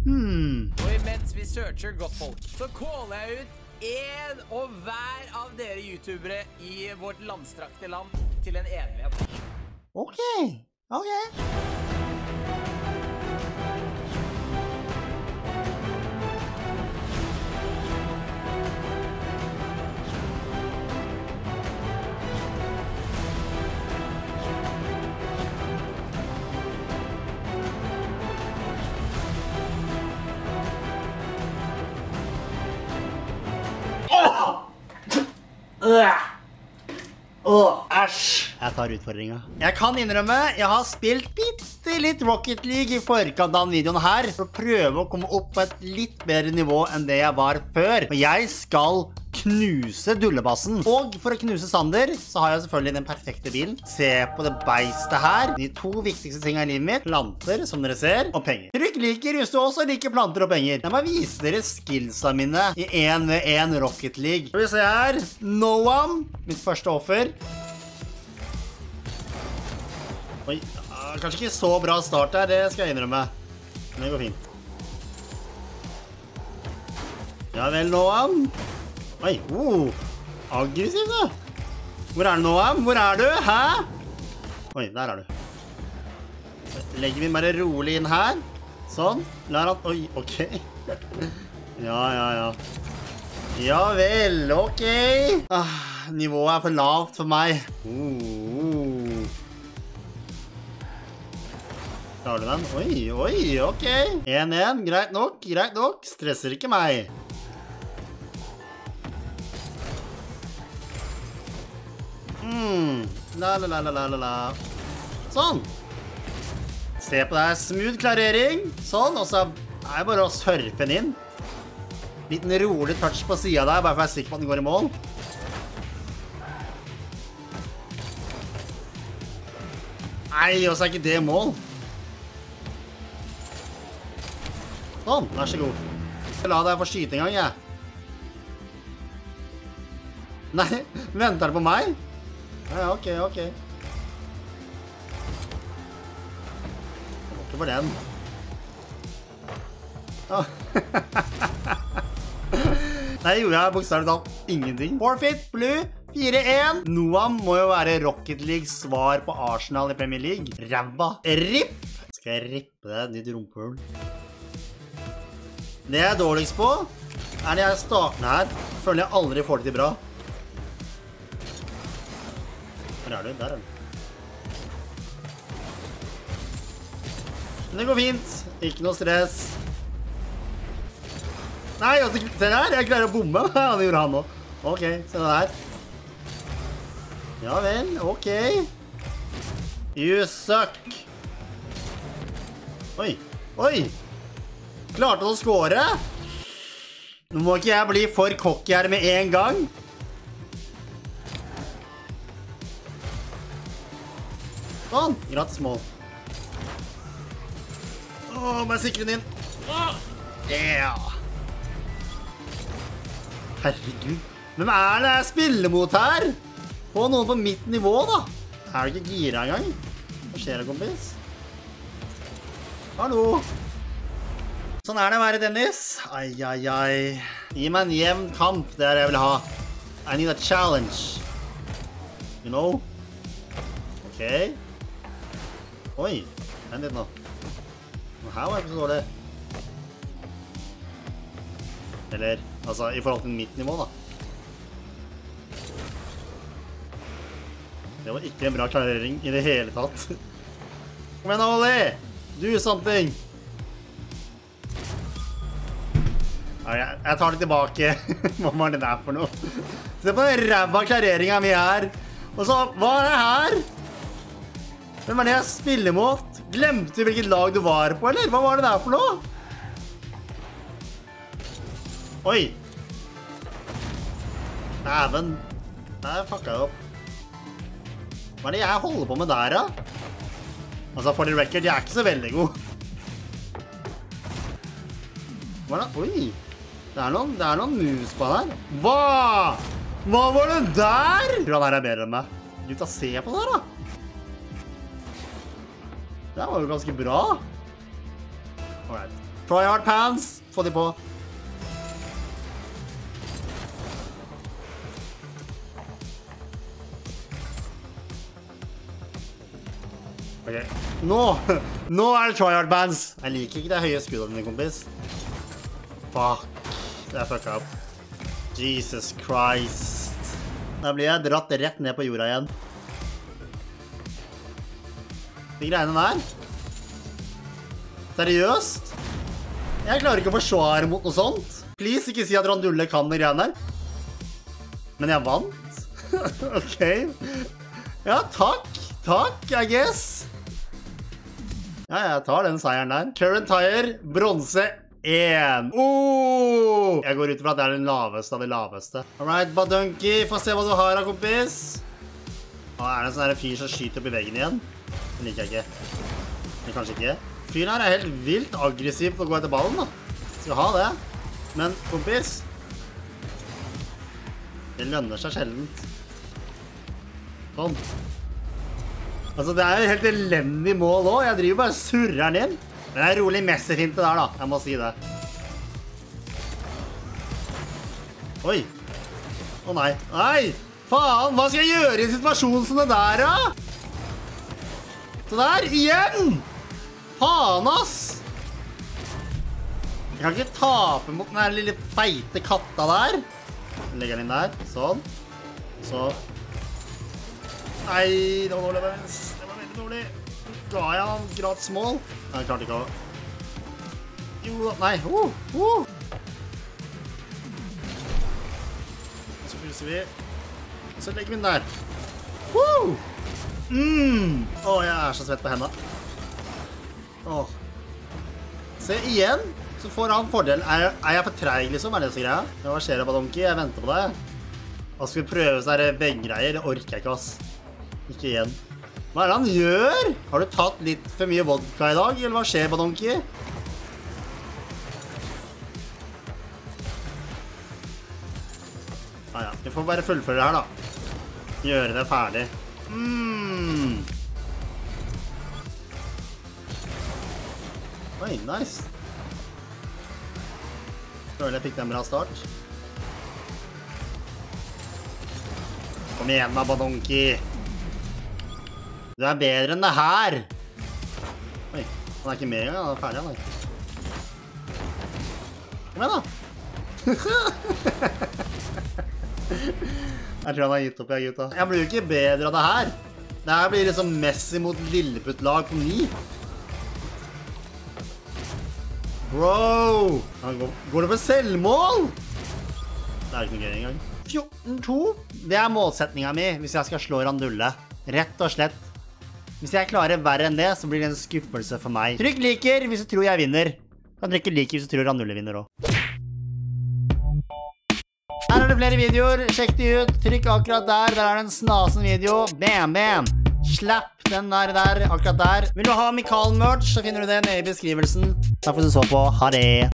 Og imens vi searcher godt folk, så caller jeg ut en og hver av dere youtubere i vårt landstrakte land til en enighet. Ok. Æsj! Jeg tar utfordringen. Jeg kan innrømme, jeg har spilt bitte litt Rocket League i forkant av denne videoen her, for å prøve å komme opp på et litt bedre nivå enn det jeg var før. Og jeg skal knuse dullebassen. Og for å knuse Sander, så har jeg selvfølgelig den perfekte bilen. Se på det beistet her. De 2 viktigste tingene i livet mitt. Planter, som dere ser, og penger. Trykk liker hvis du også liker planter og penger. Jeg må vise dere skillsa mine i 1v1 Rocket League. Skal vi se her. Noam, mitt første offer. Oi, kanskje ikke så bra start her, det skal jeg innrømme. Men det går fint. Ja vel, Noam. Oi, aggressiv da. Hvor er du, Noam? Hvor er du? Hæ? Oi, der er du. Så legger vi bare rolig inn her. Sånn. Lar han... Oi, ok. Ja. Ja vel, ok. Nivået er for lavt for meg. Klarer du den? Oi, ok. 1-1, greit nok. Stresser ikke meg. La. Sånn. Se på det her, smooth klarering. Sånn, og så er det bare å surfe den inn. Liten rolig touch på siden der, bare for å være sikker på at den går i mål. Nei, og så er ikke det mål. Sånn, vær så god. La deg få skyte en gang, jeg. Nei, venter du på meg? Ja, ok. Det var ikke for den. Nei, gjorde jeg bokstavelig talt ingenting. Forfeit, blue, 4-1. Noam må jo være Rocket Leagues svar på Arsenal i Premier League. Ræva. Ripp. Skal jeg rippe det, ditt rumpehull? Det jeg er dårligst på, er når jeg starter her. Føler jeg aldri får det til bra. Hvor er du? Der er du. Men det går fint. Ikke noe stress. Nei, se der. Jeg klarer å bomme. Ja, det gjorde han også. Ok, se det der. Ja vel, ok. You suck. Oi. Klarte du å score? Nå må ikke jeg bli for cocky her med en gang. Sånn, gratis mål. Må jeg sikre den inn. Yeah. Herregud. Hvem er det jeg spiller mot her? Få noen på mitt nivå da. Er du ikke gira engang? Hva skjer det, kompis? Hallo. Sånn er det å være Dennis. Ai. Gi meg en jevn kamp, det er det jeg vil ha. I need a challenge. You know? Ok. Oi, vent litt nå. Her var det ikke så dårlig. Eller, altså, i forhold til mitt nivå da. Det var ikke en bra klarering i det hele tatt. Kom igjen, Ollie! Do something! Jeg tar det tilbake. Hva var det der for noe? Se på den ræva klareringen vi er. Og så, hva er det her? Hvem er det jeg spiller mot? Glemte du hvilket lag du var på, eller? Hva var det der for noe? Oi. Dæven. Der fucka jeg opp. Hva er det jeg holder på med der, da? Altså, for the record, jeg er ikke så veldig god. Hva er det? Oi. Det er noen mus på den her. Hva? Hva var det der? Jeg tror han her er bedre enn meg. Gutta, se på det her, da. Det var jo ganske bra. Alright. Try hard pants. Få de på. Ok, nå det tryhard bands. Jeg liker ikke det høye skuddet dine, kompis. Fuck, det fucka opp. Jesus Christ. Da blir jeg dratt rett ned på jorda igjen. De greiene der. Seriøst? Jeg klarer ikke å forsvare mot noe sånt. Please, ikke si at Randulle kan de greiene der. Men jeg vant. Ok. Ja, takk, I guess. Ja, jeg tar den seieren der. Current tire, bronse 1. Jeg går ut fra at det den laveste av de laveste. Alright, Badunky, få se hva du har da, kompis. Det en sånn her fyr som skyter opp i veggen igjen. Den liker jeg ikke. Men kanskje ikke. Fyren her helt vilt aggressiv på å gå etter ballen da. Skal ha det. Men, kompis, det lønner seg sjeldent. Sånn. Altså, det jo helt elendig mål også. Jeg driver bare og surrer den inn. Men det rolig Messi-finte der da. Jeg må si det. Oi. Å nei. Nei! Faen, hva skal jeg gjøre i situasjonen som det der da? Så der, igjen! Faen, ass! Jeg kan ikke tape mot den her lille feite katta der. Jeg legger den inn der. Sånn. Så. Nei, det var dårlig. Det var veldig dårlig. Ga jeg han gratis mål? Nei, jeg klarte ikke å... Jo, nei. Så pulser vi. Så legger vi den der. Jeg så svett på hendene. Se, igjen. Så får han fordel. Jeg for treig, liksom? Det så greia? Hva skjer det, Badunky? Jeg venter på deg. Og skal vi prøve sånne veggreier? Det orker jeg ikke, ass. Ikke igjen. Hva det han gjør? Har du tatt litt for mye vodka i dag? Eller hva skjer, Badunky? Ja, vi får bare fullføre det her, da. Gjøre det ferdig. Oi, nice. Føler jeg fikk den bra start. Kom igjen da, Badunky. Du bedre enn det her. Oi, han ikke med engang, han ferdig, han. Kom igjen da. Jeg tror han har gitt opp, jeg, gutta. Jeg blir jo ikke bedre av det her. Det her blir liksom Messi mot Lilleputt-lag på 9. Bro! Går det for selvmål? Det ikke noe gøy engang. 14-2. Det målsetningen min hvis jeg skal slå Randulle. Rett og slett. Hvis jeg klarer verre enn det, så blir det en skuffelse for meg. Trykk liker hvis du tror jeg vinner. Kan trykke liker hvis du tror Randulle vinner også. Her det flere videoer. Sjekk de ut. Trykk akkurat der. Der det en snasen video. Bam, bam. Slapp den der, akkurat der. Vil du ha Mikael-merch, så finner du det nede i beskrivelsen. Takk for at du så på. Ha det.